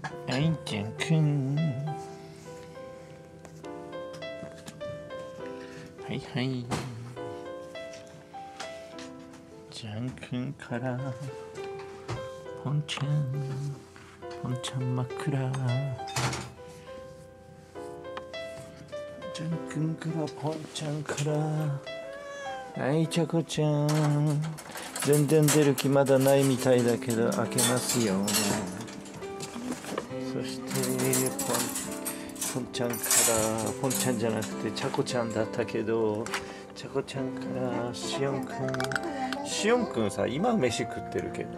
愛ちゃんくん。はいはい。ちゃんくんからポンちゃん枕。ちゃんくんからポンちゃんから。はい、ちゃこちゃん。全然出る気まだないみたいだけど開けますよ。そしてポンちゃんからポンちゃんじゃなくてちゃこちゃんだったけど、ちゃこちゃんからしおんくんさ、今飯食ってるけど。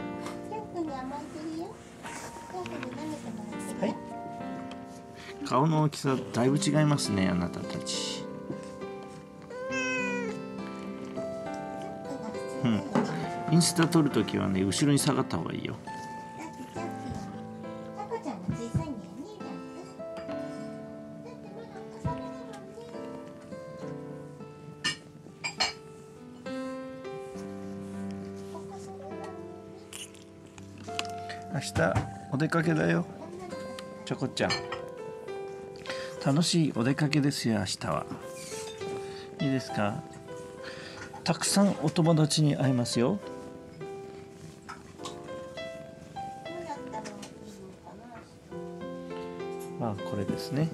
はい。顔の大きさだいぶ違いますね、あなたたち。うん。インスタ撮るときはね、後ろに下がった方がいいよ。明日お出かけだよ、ちょこちゃん。楽しいお出かけですよ、明日は。いいですか？たくさんお友達に会えますよ。まあこれですね。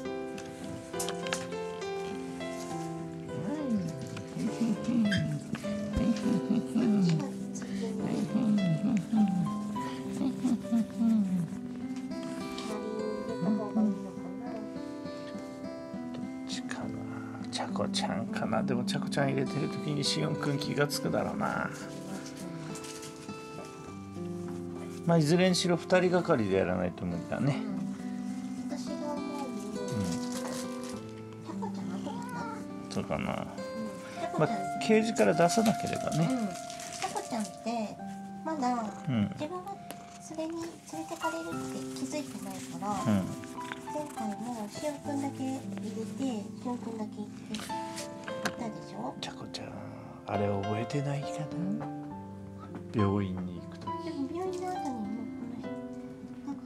ちゃこちゃんかな。でもちゃこちゃん入れてる時にしおんくん気がつくだろうな。まあいずれにしろ2人がかりでやらないと無理だね。 私が思うに、タコちゃん後かな。 そうかな。まあケージから出さなければね。 タコちゃんってまだ自分がそれに連れてかれるって気づいてないから、前回もしおんくんだけ入れてしおんくんだけ行ったでしょ。 ちゃこちゃんあれ覚えてないかな。病院に行くとき。 でも病院の後にもこの人なんか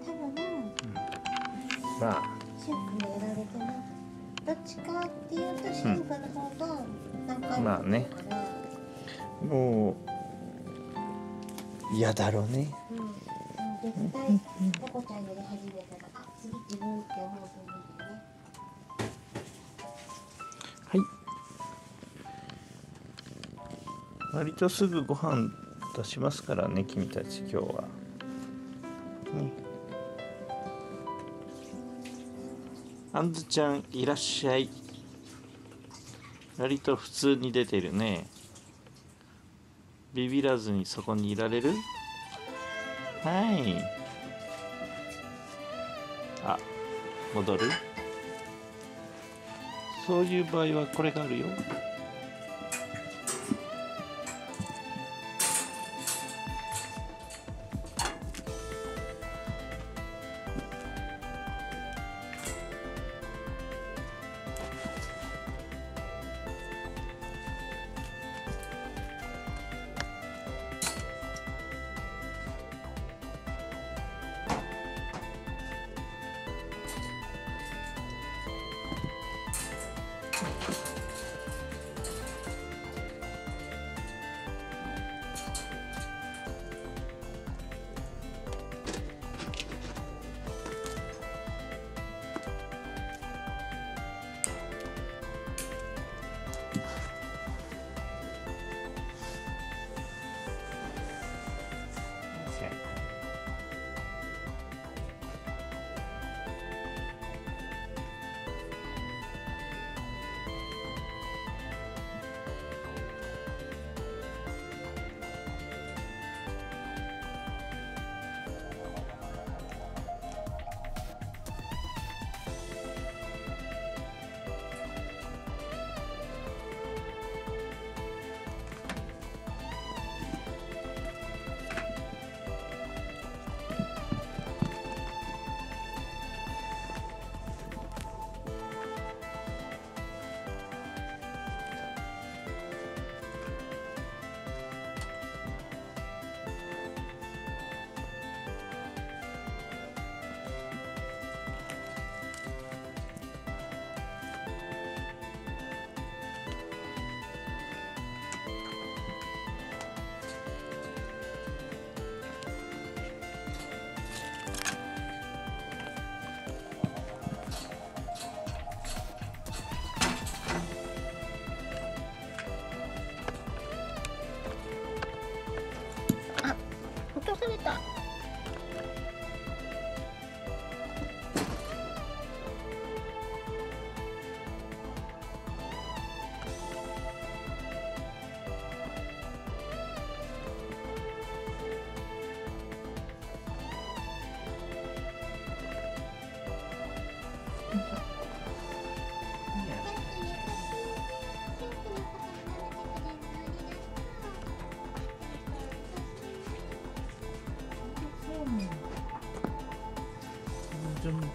多分、 まあしおんくんがやられてない。どっちかっていうとしおんくんの方が何回もまあね、もう嫌だろうね。 絶対タコちゃんやり始めたら、あ、次自分って思うと思うんだよね。 はい。割とすぐご飯出しますからね、君たち今日は。あんずちゃんいらっしゃい。割と普通に出てるね。ビビらずにそこにいられる？はい。あ、戻る？そういう場合はこれがあるよ。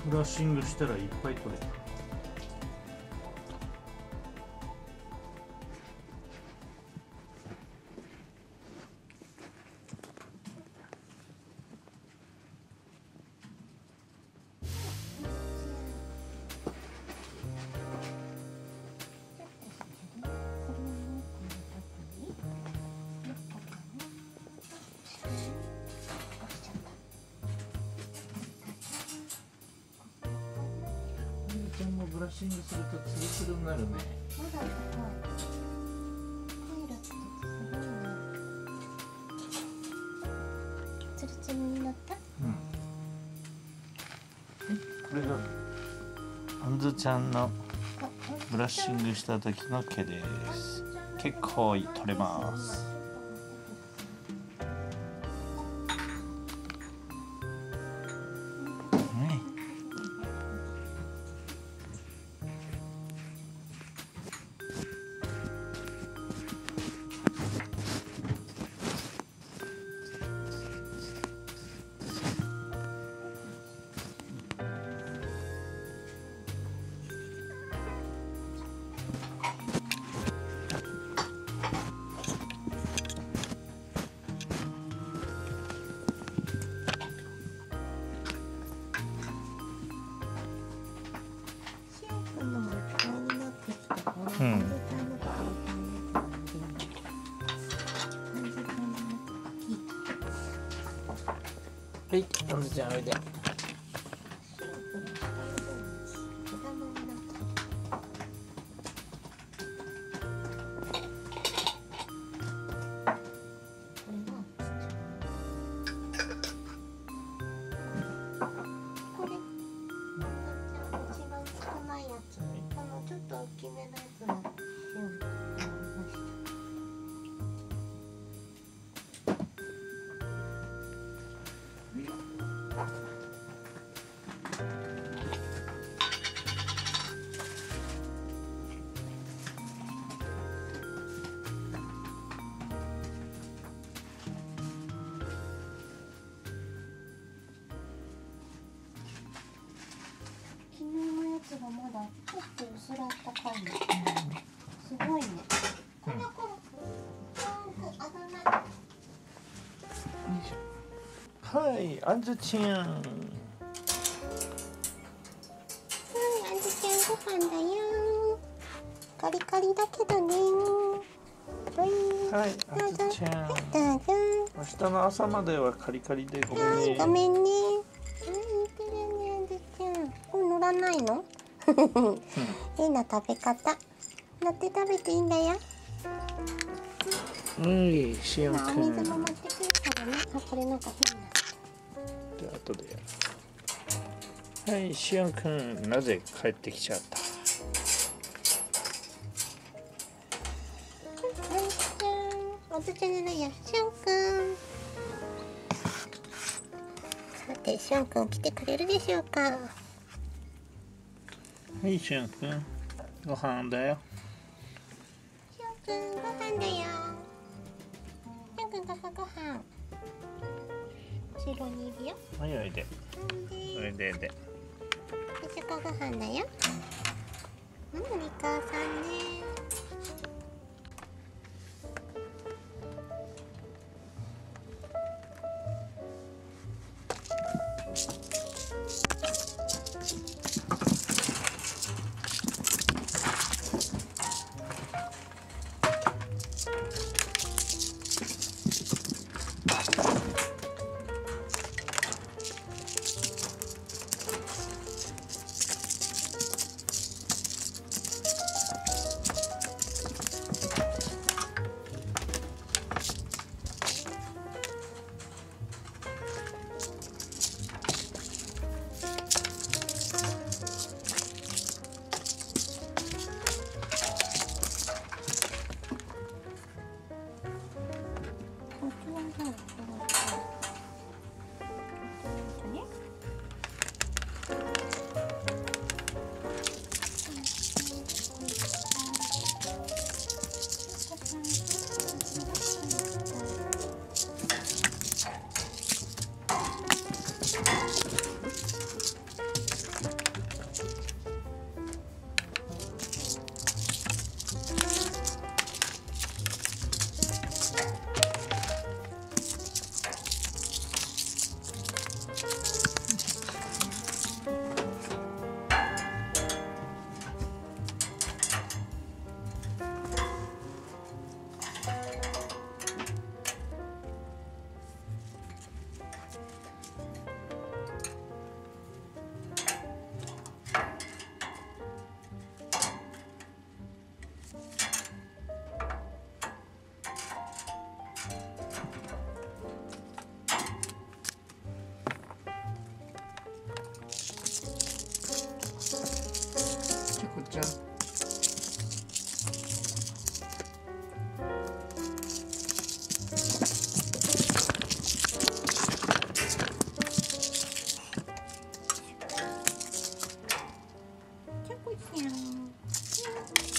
ブラッシングしたらいっぱい取れる。ブラッシングするとツルツルになるね。 まだ高い。パイロットってすごいね。ツルツルになった。 これがあんずちゃんのブラッシングした時の毛です。結構取れます。はい、あんずちゃんおいで。 がまだちょっと薄らった感じ。すごいね。この子、 はい、あんずちゃん。はい、 あんずちゃんご飯だよ。カリカリだけどね。 はい、あんずちゃん。 どうぞ。 明日の朝まではカリカリでごめんね。 ごめんね。乗らないの？変な食べ方。乗って食べていいんだよ。 しおんくん。 お水も持ってくるからね。あ、これなんか変な。 で、後でやる。はい、しおんくん、なぜ帰ってきちゃった？ おつちゃんじゃないや、しおんくん。さて、しおんくん来てくれるでしょうか。 はい、しおんくん、ご飯だよ。 しおんくん、ご飯だよ。しおんくん、ご飯。後ろにいるよ。 はい、おいで。おいで。 で、そこご飯だよ。お母さんね。 こちゃん。